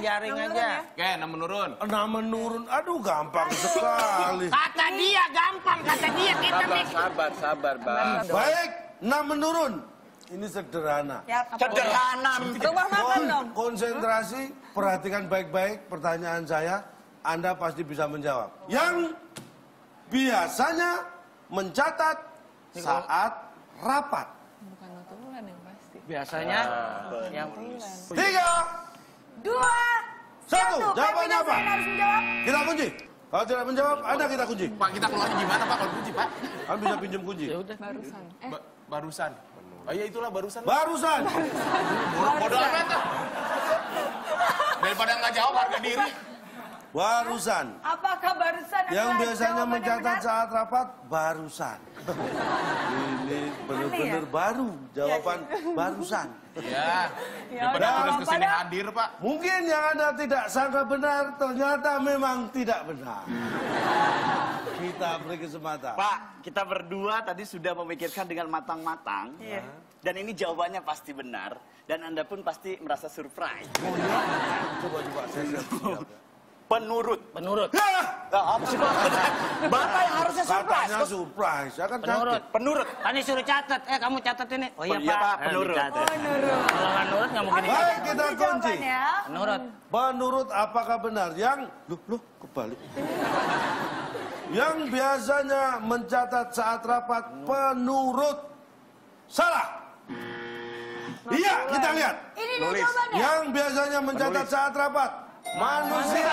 jaring aja. Oke, 6 menurun. 6 menurun. Aduh, gampang sekali. Kata dia gampang, kata dia kita Sabar, Bang. Baik, 6 menurun. Ini sederhana. Sederhana. Rumah makan dong. Konsentrasi, perhatikan baik-baik pertanyaan saya. Anda pasti bisa menjawab. Yang biasanya mencatat saat rapat. Bukan notulen yang pasti. biasanya yang 3, 2, 1. Jawabannya apa? harus menjawab. Kita kunci. Kalau tidak menjawab, Anda kita kunci. Pak, kita keluarnya gimana, Pak? Kalau kunci, Pak? Kan bisa pinjam kunci. ya udah. Barusan. Barusan. Oh iya, itulah barusan. Barusan. Bodoh amat tuh. Daripada nggak jawab harga diri. Barusan. Apakah barusan Yang adalah biasanya jawaban yang mencatat benar? saat rapat, barusan. Ini benar-benar baru. Jawaban barusan. Ya. Ya Daripada udah, tulis kesini hadir, Pak. Mungkin yang Anda tidak sangka benar, ternyata memang tidak benar. Kita beri kesempatan. Pak, kita berdua tadi sudah memikirkan dengan matang-matang. Iya. Dan ini jawabannya pasti benar. Dan Anda pun pasti merasa surprise. Coba saya siap. Penurut. Penurut. Apa sih, Pak? Bapak yang harusnya surprise. Katanya surprise, ya kan Penurut. kaget. Penurut. Kan disuruh catat. Kamu catat ini. Oh iya, iya, Pak, Pak. penurut. Dicatat. Menurut. Kalau nggak nurut nggak mungkin. Baik, kita kunci. Jawabannya. Penurut. Menurut apakah benar? Yang, loh, kebalik. Yang biasanya mencatat saat rapat, penurut. Salah. Iya, kita lihat. Ini dia jawabannya. Yang biasanya mencatat saat rapat, manusia.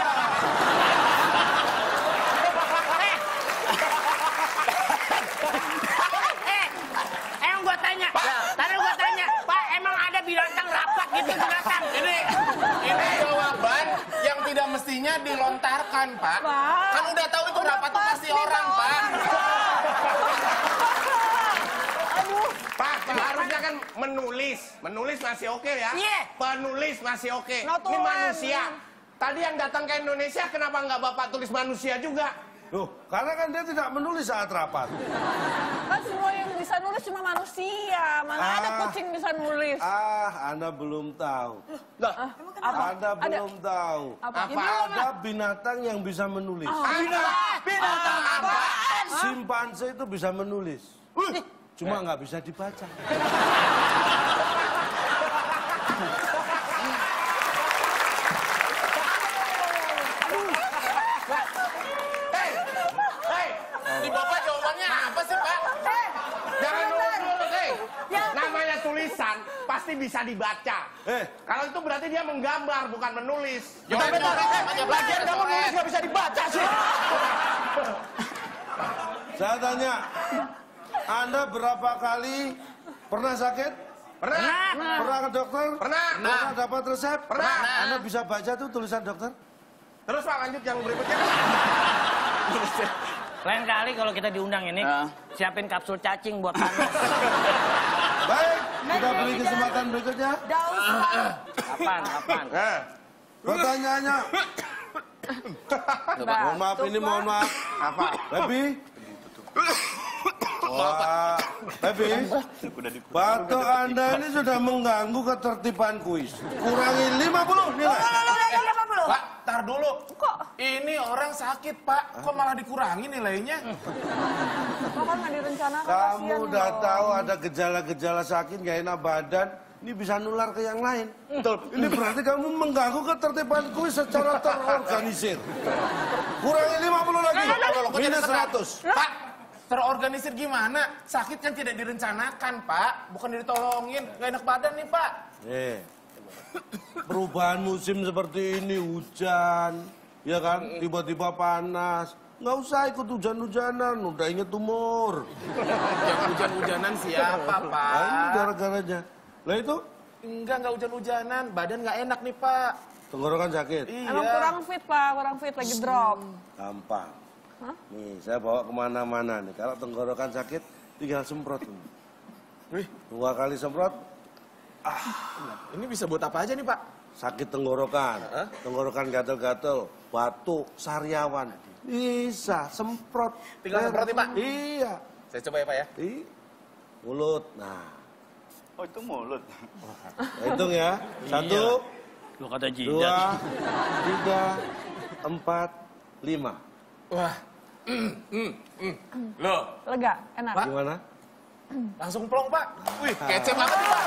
Emang gua tanya. Tadi gua tanya, Pak, emang ada binatang rapat gitu binatang? Ini jawaban yang tidak mestinya dilontarkan, Pak. Kan udah tahu itu rapat tuh pasti orang, Pak. Pak, harusnya kan menulis. Menulis masih oke ya? Iya. Penulis masih oke. Ini Notulen. manusia. Tadi yang datang ke Indonesia, kenapa nggak Bapak tulis manusia juga? Loh, karena kan dia tidak menulis saat rapat. Kan semua yang bisa nulis cuma manusia. Mana ada kucing bisa nulis. Anda belum tahu. Apa? Anda belum tahu. Apa? Ada binatang yang bisa menulis. Binatang apa? Simpanse itu bisa menulis. Cuma nggak bisa dibaca. Hei, di Bapak jawabannya apa sih, Pak? Jangan nurut-nurut, hei. Namanya tulisan pasti bisa dibaca. Kalau itu berarti dia menggambar, bukan menulis. Lagian kamu nulis nggak bisa dibaca sih. Saya tanya, Anda berapa kali pernah sakit? Pernah. Pernah ke dokter? Pernah. Pernah dapat resep? Pernah. Anda bisa baca tuh tulisan dokter? Terus Pak, lanjut yang berikutnya. Lain kali kalau kita diundang ini, siapin kapsul cacing buat panas. Baik, kita beri kesempatan berikutnya. Daus. Kapan? Pertanyaannya. Mohon maaf, ini mohon maaf. Apa? Lebih? Wah, Baby, batuk Anda ini sudah mengganggu ketertiban kuis. Kurangi 50 nilai. Pak, tar dulu. Kok? Ini orang sakit, Pak. Kok malah dikurangi nilainya? Kan nggak direncanakan. Kamu udah tahu ada gejala-gejala sakit, gak enak badan. Ini bisa nular ke yang lain. Ini berarti kamu mengganggu ketertiban kuis secara terorganisir. Kurangi 50 lagi. Minus 100. Pak, terorganisir gimana? Sakit kan tidak direncanakan, Pak. Bukan ditolongin. Gak enak badan nih, Pak. Perubahan musim seperti ini, hujan, ya kan, tiba-tiba panas. Nggak usah ikut hujan-hujanan, udah inget umur. Yang hujan-hujanan siapa, Pak? Nah, ini gara-garanya. Lah itu? Enggak hujan-hujanan. Badan nggak enak nih, Pak. Tenggorokan sakit? Iya. Emang kurang fit, Pak. Kurang fit, lagi drop. Gampang. Nih, saya bawa kemana-mana nih. Kalau tenggorokan sakit, tinggal semprot. Wih, 2 kali semprot, ini bisa buat apa aja nih, Pak? sakit tenggorokan. Tenggorokan gatel-gatel, batuk, sariawan. Bisa, semprot. Tinggal semprot nih, Pak? Iya. Saya coba ya, Pak ya. Mulut, nah. Oh, itu mulut. Hitung ya. 1, Lu kata 2, jidat. 3, 4, 5. Wah. Loh, Lega, enak. Gimana? langsung plong, Pak. Wih, kece banget, Pak.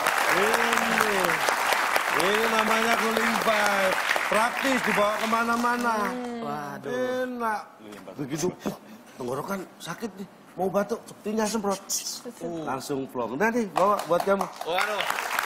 Ini namanya cooling pipe. Praktis dibawa kemana-mana. Waduh. Enak. Begitu tenggorokan sakit nih. Mau batuk, tinggal semprot. Langsung plong. Nah nih, bawa buat kamu. Waduh.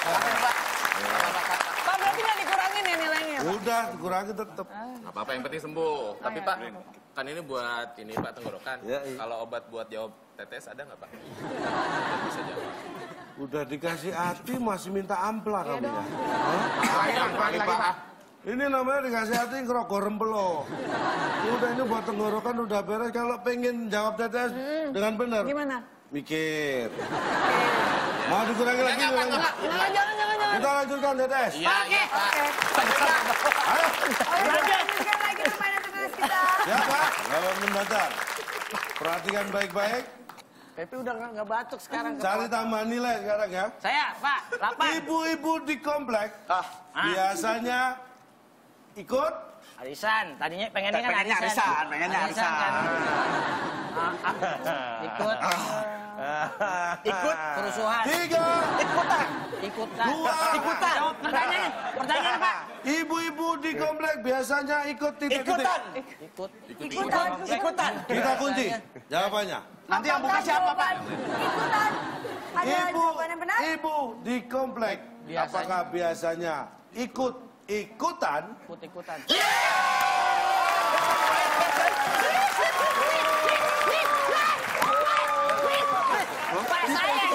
Pak, berarti nggak dikurangin ya nilainya, Pak? Udah, dikurangi tetap. Nggak apa-apa, yang penting sembuh. Tapi, iya. Pak, kan ini buat ini, Pak, tenggorokan. Ya, iya. Kalau obat buat jawab tetes ada nggak, Pak? Biar bisa jawab. Udah dikasih hati masih minta ampla kamu ya. Lagi, Pak. Ini namanya dikasih hati ngerokok rempelo. Udah ini buat tenggorokan udah beres. Kalau pengen jawab tetes dengan benar. Gimana? Mikir. Mau dikurangi lagi? Jangan. Kita lanjutkan tetes. Iya, iya, Pak. Ayo. Lanjutkan lagi permainan tetes kita. Ya Pak, lawan mendatar. Perhatikan baik-baik. Pepe udah nggak batuk sekarang. Cari tambahan nilai sekarang ya. Saya, Pak, 8. Ibu-ibu di komplek biasanya ikut Arisan, tadinya pengennya kan arisan. pengennya arisan. Kan. Ikut. Ikut kerusuhan. 3, Ikutan. 2, Ikutan. Jawab pertanyaan. Pertanyaan, Pak. ibu-ibu di komplek biasanya ikut titik-titik. Ikutan. Kita kunci jawabannya. Nanti yang buka siapa, Pak? Ikutan. Ada Ibu, jawaban yang benar? ibu di komplek apakah biasanya ikutan? Ikut-ikutan. Pak, saya yang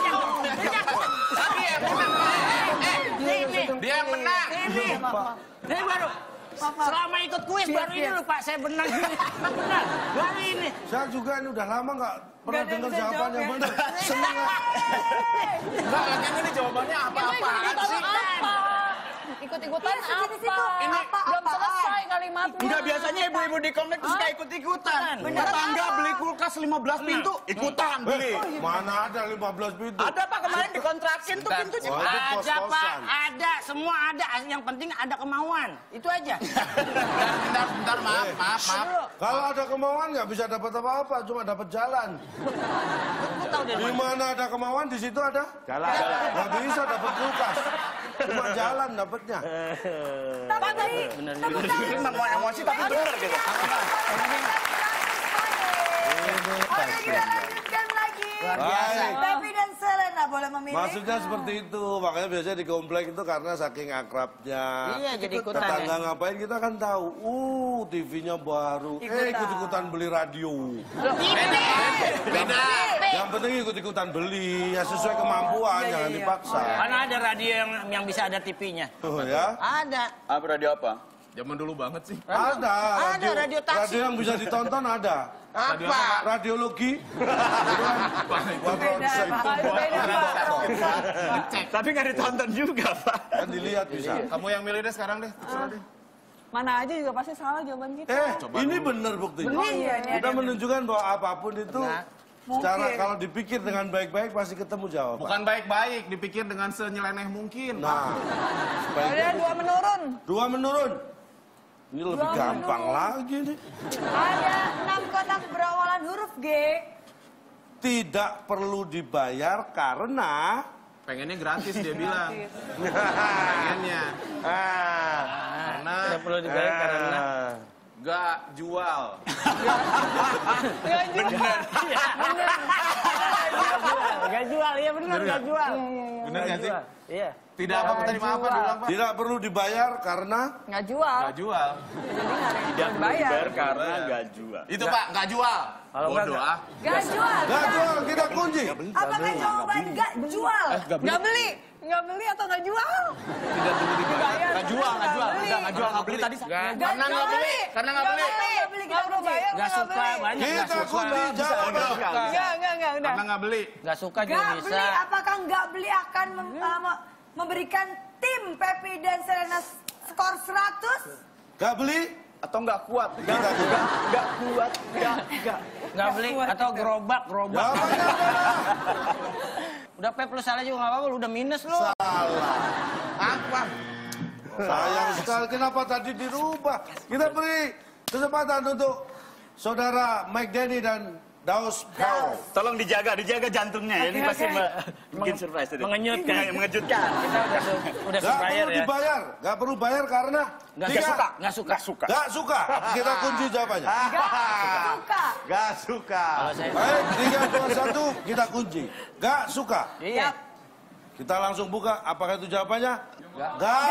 Dia yang menang. Ini baru. Selama ikut kuis baru ini loh, Pak, saya benar. Benar. Baru ini. Saya juga ini udah lama nggak pernah Nggak ada yang dengar bisa jawaban jawab yang ya? benar. Senang ya? Enggak, lagi ini jawabannya apa-apaan sih? Ikut-ikutan Situ, apa? Belum selesai kalimatnya. Enggak, biasanya ibu-ibu di komplek tuh suka ikut-ikutan. Tetangga beli kulkas 15 pintu, ikutan beli. Mana ada 15 pintu? Ada, Pak, kemarin dikontrakin tuh pintunya. Wah, itu Ada, Pak. kos-kosan. Ada. Semua ada. Yang penting ada kemauan. Itu aja. Bentar, maaf. Kalau ada kemauan nggak bisa dapat apa-apa, cuma dapat jalan. Aku tahu dari Di mana ada kemauan, di situ ada jalan. Nggak bisa dapat kulkas, cuma jalan dapatnya. Tapi tadi. Memang mau emosi tapi bener gitu. Oke, kita lanjutkan lagi. Baik. Pepe dan Selena boleh memilih. Maksudnya seperti itu, makanya biasanya di komplek itu karena saking akrabnya. Iya, jadi ikutan Tetangga ya. ngapain kita kan tahu. TV-nya baru. Ikut-ikutan beli radio. Beda. Yang penting ikut-ikutan beli, ya sesuai kemampuan, jangan dipaksa. Mana ada radio yang bisa ada TV-nya? Oh ya. Ada. Apa radio apa? Zaman dulu banget sih. Ada. Ada, radio taksi. Radio yang bisa ditonton ada. Apa? Radiologi. Beda, Pak. Beda, Pak. Tapi nggak ditonton juga, Pak. Kan dilihat bisa. Kamu yang milih deh sekarang deh. Terserah deh. Mana aja juga pasti salah jawaban kita. Ini benar buktinya. Iya, Kita menunjukkan bahwa apapun itu secara Mungkin. kalau dipikir dengan baik-baik pasti ketemu jawaban. Bukan baik-baik, dipikir dengan senyeleneh mungkin. Nah, Ada 2 menurun. 2 menurun. Ini lebih gampang lagi nih. Ada 6 kotak berawalan huruf G. Tidak perlu dibayar karena Pengennya gratis dia bilang. Pengennya. Karena Tidak perlu dibayar karena gak jual. Gak jual, iya benar gak jual. Bener gak sih? Iya. Tidak apa tadi maaf Pak, diulang Pak. tidak perlu dibayar karena Nggak jual. Gak jual. Tidak dibayar karena nggak jual. Itu Pak, gak jual. Kalau enggak, Bodoh ah. Gak jual. nggak jual, kita kunci. Apakah jawaban gak jual? Nggak beli. Nggak beli atau nggak jual? Tidak perlu dibayar. Nggak jual, nggak jual. Nggak jual, nggak beli tadi. Karena nggak beli. Karena nggak beli. Nggak beli, kita Nggak kunci. bayar, Gak suka banyak. Gak Kita suka. kunci jawaban. Enggak, udah. Karena nggak beli. Gak suka juga Gak bisa. beli, apakah nggak beli akan memberikan tim Pepe dan Selena skor 100? Nggak beli, Atau nggak kuat. kita juga. Nggak kuat. Nggak. Gak beli atau gerobak. Jawabannya adalah Udah Pep lu salah juga gak apa-apa, lu udah minus lu. salah. Apa? Sayang sekali, kenapa tadi dirubah? Kita beri kesempatan untuk saudara Mike Denny dan Daus Pro. Tolong dijaga jantungnya ya. Ini pasti bikin surprise tadi. Mengejutkan. Mengejutkan. Kita udah Gak bayar perlu ya. dibayar, gak perlu bayar karena Nggak suka. Gak suka. Kita kunci jawabannya. Suka. Gak suka. Kalau saya Baik, 3, 2, 1, kita kunci. Gak suka. iya. Kita langsung buka, apakah itu jawabannya? Gak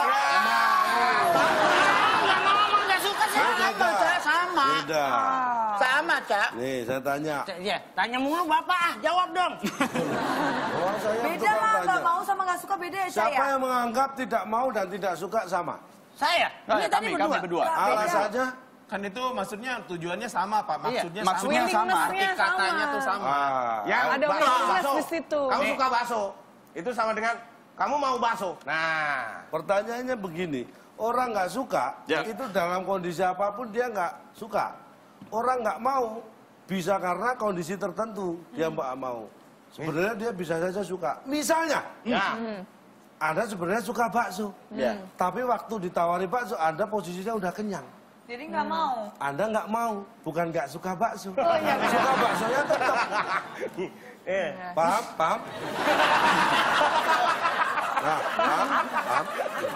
Nggak suka sih. Sama. Beda. Sama, Cak. Nih, saya tanya. Iya, tanya mulu Bapak, jawab dong. Oh, saya Beda tukang lah, tanya. nggak mau sama nggak suka beda ya, Siapa saya. yang menganggap tidak mau dan tidak suka sama? Saya? Ini tadi Kami berdua. Alasannya? Kan itu maksudnya tujuannya sama, Pak. Maksudnya sama. Maksudnya sama. Willingness-nya Katanya sama. tuh sama. Yang Ada bakso. willingness di situ. Kamu suka bakso. Itu sama dengan kamu mau bakso. Nah, Pertanyaannya begini, orang nggak suka, Ya. itu dalam kondisi apapun dia nggak suka. Orang nggak mau, bisa karena kondisi tertentu dia nggak mau. Sebenarnya dia bisa saja suka. Misalnya, ya. Anda sebenarnya suka bakso, tapi waktu ditawari bakso, Anda posisinya udah kenyang. Jadi nggak mau. Anda nggak mau, bukan nggak suka bakso. Suka baksonya tetap. Paham? Paham? Nah, paham?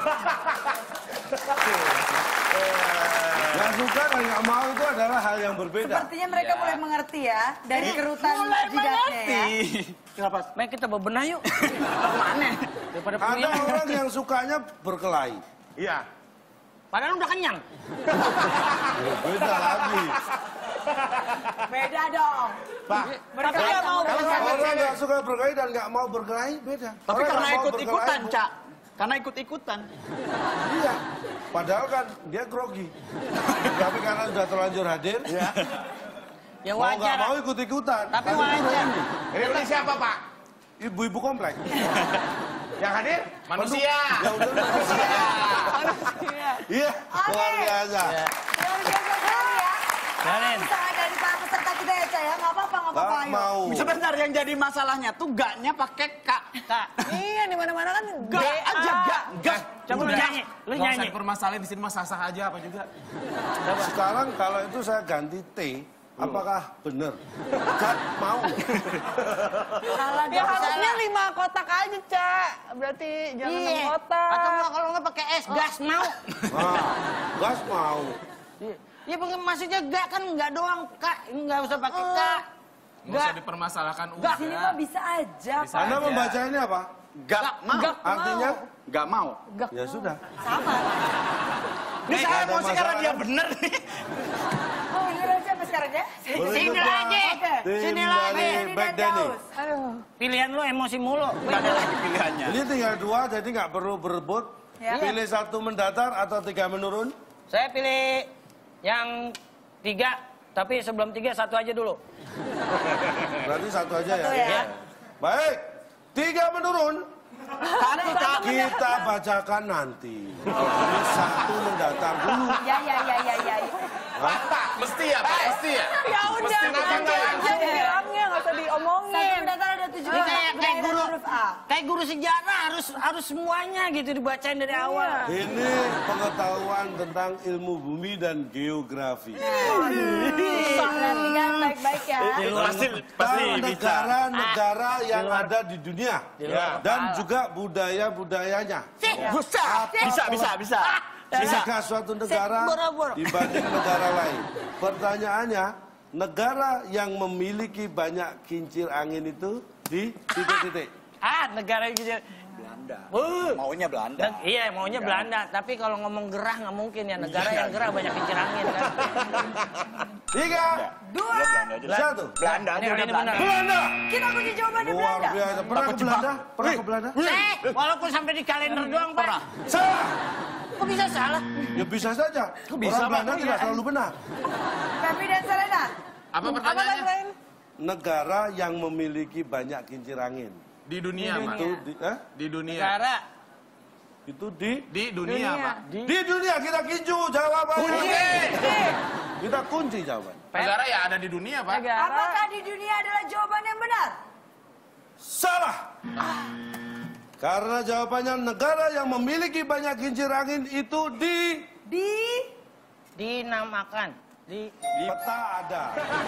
Nggak suka dan nggak mau itu adalah hal yang berbeda. Sepertinya mereka mulai mengerti ya dari kerutan jidatnya ya. Kenapa? Baik kita bebenah yuk. Mana? Daripada Ada puyeng. orang yang sukanya berkelahi. Iya. Padahal udah kenyang. Beda lagi. Beda dong. Pak, Tapi nggak mau Orang nggak suka berkelahi dan nggak mau berkelahi beda. Tapi Orang karena nggak mau ikut-ikutan, berkelahi, Cak. Karena ikut-ikutan. Iya. Padahal kan dia grogi. Tapi karena sudah terlanjur hadir, Ya mau nggak wajar. mau ikut-ikutan. Tapi wajar. ini siapa, Pak? Ibu-ibu komplek. Yang hadir? Manusia. Ya udah manusia. Iya, luar biasa. Luar biasa sekali ya. Karen. Usaha dari para peserta kita ya, Cak ya. Nggak apa-apa, nggak apa-apa. Nggak Ayo. mau. Sebentar yang jadi masalahnya tuh gaknya pakai K. Iya, di mana-mana kan Gak aja, gak. Coba lu nyanyi. Lu Nggak usah nyanyi. dipermasalahin di sini mah sah-sah aja apa juga. Sekarang kalau itu saya ganti T, apakah benar? Gak mau. Salah Ya dong. harusnya 5 kotak aja, Cak. Berarti jangan 6 Iya. kotak. Atau nggak kalau nggak pakai es gas mau. Nah, gas mau. Ya maksudnya gak kan nggak doang kak, nggak usah pakai kak. Nggak usah dipermasalahkan Gak. Sini mah bisa aja, Pak. Anda membaca ini apa? Gak mau. Artinya? Gak mau. Ya sudah. Sama. Ini saya ada emosi karena masalah dia kan? bener nih. Oh, ini aja sampai sekarang ya. Sini Berikutnya, lagi. Oke. tim Sini dari lagi. Denny Back dan Denny. Daus. Aduh. Pilihan lu emosi mulu. Gak ada lagi pilihannya. Ini tinggal 2, jadi nggak perlu berebut. Ya. Pilih 1 mendatar atau 3 menurun. Saya pilih yang 3, tapi sebelum 3 1 aja dulu. Berarti 1 aja Satu ya. ya. Baik, 3 menurun. Satu, Cak. Kita bacakan nanti. Ini 1 mendatar dulu. Ya. Mesti ya, Pak. Mesti ya. Ya udah, nanti aja bilangnya, nggak usah Satu diomongin. mendatar ada 7 Ini kayak daerah guru, huruf A. kayak guru sejarah harus semuanya gitu dibacain dari awal. Ini pengetahuan tentang ilmu bumi dan geografi. Perhatikan baik-baik ya. Pasti Dan bisa. negara-negara yang ada di dunia. luar Dan kepala. juga budaya-budayanya. Bisa. Jika suatu negara Boro-boro. dibanding negara lain. Pertanyaannya, negara yang memiliki banyak kincir angin itu di titik-titik. Negara gitu. Belanda. Uh. Maunya Belanda. Iya maunya Belanda, tapi kalau ngomong gerah nggak mungkin ya negara yang gerah banyak kincir angin kan. 3, Belanda aja. 1. Belanda Ini aja udah ini Belanda. benar. Belanda. Kita kunci jawabannya Luar Belanda. biasa. Pernah ke Belanda? Pernah ke Belanda? Walaupun sampai di kalender doang pak. Salah. Kok bisa salah? Ya bisa saja. bisa, Orang Belanda Pak? tidak selalu benar. Pepi dan Serena. Apa Apa pertanyaannya? lain? Negara yang memiliki banyak kincir angin. Di dunia, Pak. Itu Di dunia. Negara. itu di Di dunia, Pak. di dunia kita kincu jawabannya. Kita kunci jawaban. Negara ya ada di dunia, Pak. Negara. Apakah di dunia adalah jawaban yang benar? Salah. Karena jawabannya negara yang memiliki banyak kincir angin itu dinamakan. Di peta ada.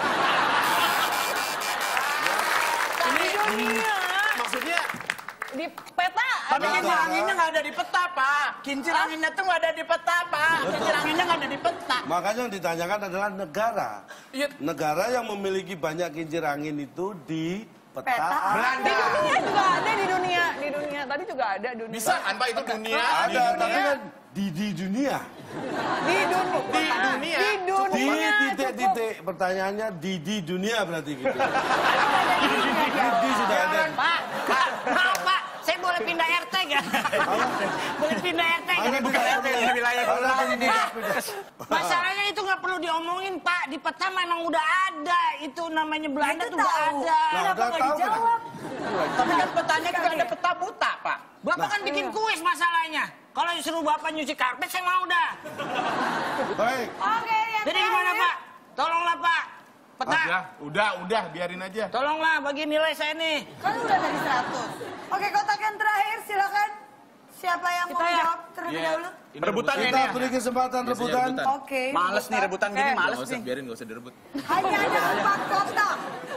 Di dunia. Maksudnya Di peta. tapi kincir anginnya nggak ada di peta, Pak. Kincir anginnya tuh nggak ada di peta, Pak. Kincir anginnya nggak ada di peta. Makanya yang ditanyakan adalah negara. Iya. Negara yang memiliki banyak kincir angin itu di peta ada. Belanda. Di dunia juga ada di dunia. Di dunia tadi juga ada dunia. Bisa kan Pak itu dunia? Ada, tapi kan di dunia. Di dunia. Di dunia. Di Di dunia. titik-titik pertanyaannya di dunia berarti gitu. Di sudah ada. Pak, maaf Pak, saya boleh pindah RT nggak? Boleh pindah RT nggak? Ada Bukan RT di wilayah kelurahan ini. Masalahnya itu nggak perlu diomongin Pak, di peta memang udah ada, itu namanya Belanda Itu tuh udah tahu. ada. Nah, Kenapa udah nggak tahu dijawab? Tapi kan petanya juga ada peta buta, Pak. Bapak kan bikin kuis masalahnya. Kalau disuruh Bapak nyuci karpet, saya mau dah. Baik. Oke, yang Jadi gimana terakhir. Pak? Tolonglah Pak, peta. Udah, biarin aja. Tolonglah bagi nilai saya nih. Kan udah dari 100. Oke, kotak yang terakhir silakan. Siapa yang mau Kita ya? jawab terlebih dahulu? Rebutan ini Kita ya. beri kesempatan rebutan. Oke. Males nih rebutan gini, males nih. Biarin nggak usah direbut. Hanya ada 4 kotak.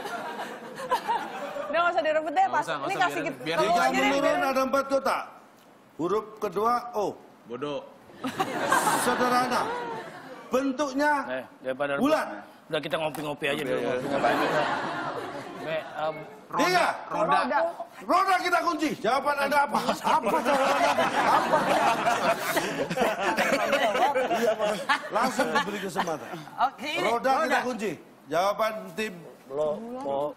Udah nggak usah direbut deh, Pas. usah, Ini biarin- kasih kita. biarin Tiga aja deh. menurun ada 4 kotak. Huruf kedua O. Bodoh. Sederhana. Bentuknya Daripada bulat. udah kita ngopi-ngopi aja dulu. Tiga. Roda. Roda kita kunci. Jawaban Anda apa? Apa jawaban Anda? Apa? Iya, Mas. Langsung diberi kesempatan. Oke, ini Roda kita kunci. Jawaban tim Oong.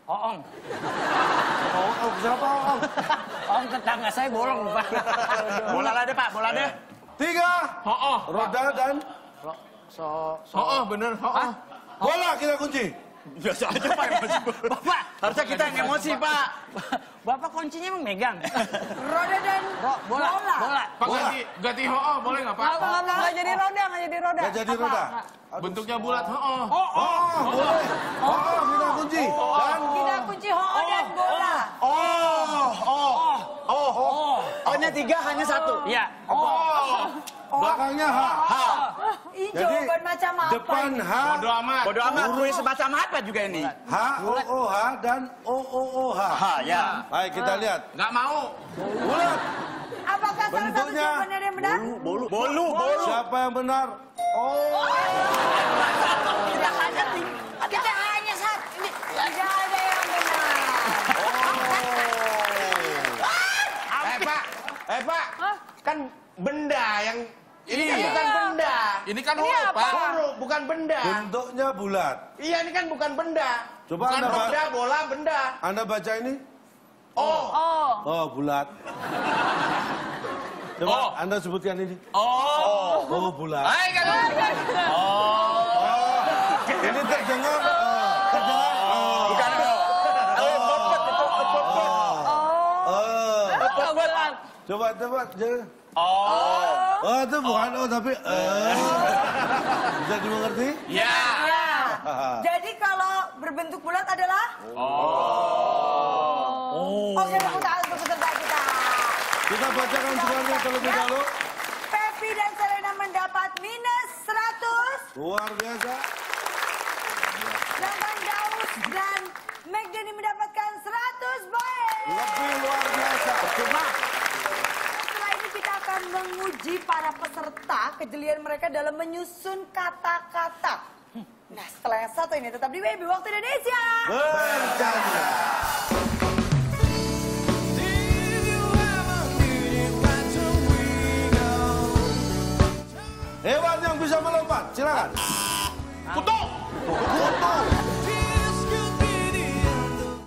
Oh, siapa? Oh. Oong tetangga saya bolong Pak. Bola lah deh, Pak, bola deh. 3. Roda dan Bener. bola kita kunci. Biasa aja, Pak. Bapak, Harusnya kita yang emosi, Pak. Bapak kuncinya emang megang. Roda dan Bola. Pak ganti boleh nggak Pak? Nggak jadi roda, nggak jadi roda. Gak jadi roda. Bentuknya bulat Oh, boleh. Oh, kita kunci. Dan kita kunci ho dan bola. O-nya 3, hanya 1. Iya. belakangnya H. Ih, Jadi jawaban macam apa? depan ini? H, Bodoh amat. Bodoh amat, kuis semacam apa juga ini? H, O, O, H, dan O, O, O, H. Ya. Baik, kita lihat. Nggak mau. Bulat. Apakah salah satu Bentuknya jawabannya ada yang benar? Bolu. Siapa yang benar? Oh. Tidak hanya kita hanya satu. Tidak ada yang benar. Pak, kan benda yang ini kan Iya. bukan benda. Ini kan huruf apa? Pak. Huruf bukan benda. Bentuknya bulat. Iya, ini kan bukan benda. Coba Bukan Anda roda, bola, benda. Anda baca ini. Oh, Oh, bulat. Coba Oh. Anda sebutkan ini. Oh. Oh, bulat. Hai kan. Ini terdengar. Terdengar. Bukan. Bobot itu, bobot. Coba. Jangan. Oh, itu bukan O tapi bisa dimengerti? Ya. Jadi kalau berbentuk bulat adalah? Oke, tepuk tangan untuk peserta kita. Kita bacakan semuanya terlebih dahulu. Pepi dan Selena mendapat minus 100. Luar biasa. Sedangkan Daus dan McDenny mendapatkan 100 poin. Lebih luar biasa. Setelah ini kita akan menguji para peserta kejelian mereka dalam menyusun kata-kata. Nah, setelah yang satu ini tetap di Baby Waktu Indonesia. Bercanda. Hewan yang bisa melompat, silakan. Kutu. Kutu.